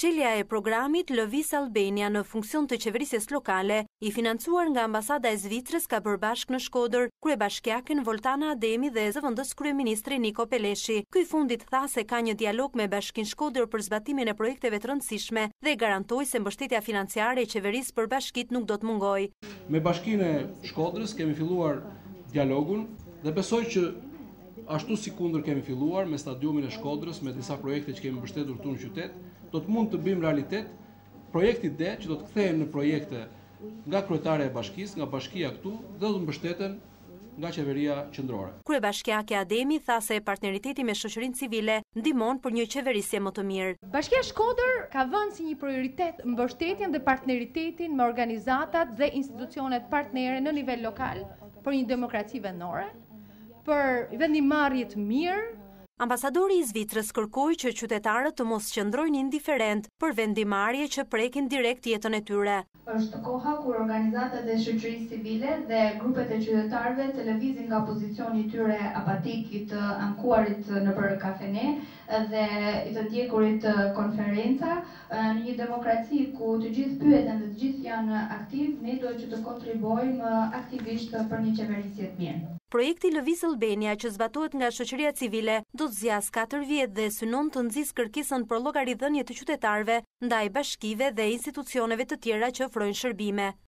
Çelja e programit Lëviz Albania në funksion të qeverisjes lokale, i financuar nga Ambasada e Zvicrës, ka bërë bashkë në Shkodër kryebashkiaken Voltana Ademi dhe zëvendës kryeministri Niko Peleshi. Ky fundit tha se ka një dialog me Bashkinë Shkodër për zbatimin e projekteve të rëndësishme dhe garantoi se mbështetja financiare e qeverisë për bashkitë nuk do të mungojë. Me Bashkinë e Shkodrës kemi filluar dialogun dhe besoj që ashtu si kundër kemi filluar me stadiumin e Shkodrës, me disa projekte që kemi mbështetur këtu në qytet, do të mund të bëjmë realitet projekti D që do të kthehen në projekte nga kryetare e bashkisë, nga bashkia këtu dhe do të mbështeten nga qeveria qendrore. Kryebashkiake Ademi tha se partneriteti me shoqërinë civile ndihmon për një qeverisje më të mirë. Bashkia Shkodër ka vënë si një prioritet mbështetjen dhe partneritetin me organizatat dhe institucionet partnere në nivel lokal për një demokraci vendore, për vendimarrje të mirë. Ambasadori i Zvicrës kërkoi që qytetarët të mos qëndrojnë indiferent për vendimarrje që prekin direkt jetën e tyre. Është koha kur organizatat e shoqërisë civile dhe grupet e qytetarëve të lëvizin nga pozicioni i tyre apatik, i të ankuarit nëpër kafene dhe i të ndjekurit konferenca. Në një demokraci ku të gjithë pyeten dhe të gjithë janë aktiv, ne duhet që të kontribuojmë aktivisht për një qeverisje të mirë. Projekti Lëviz Albania që zbatohet nga shoqëria civile do të zgjasë 4 vjet dhe synon të nxjisë kërkesën për llogaridhënie të qytetarëve ndaj bashkive dhe institucioneve të tjera që ofrojnë shërbime.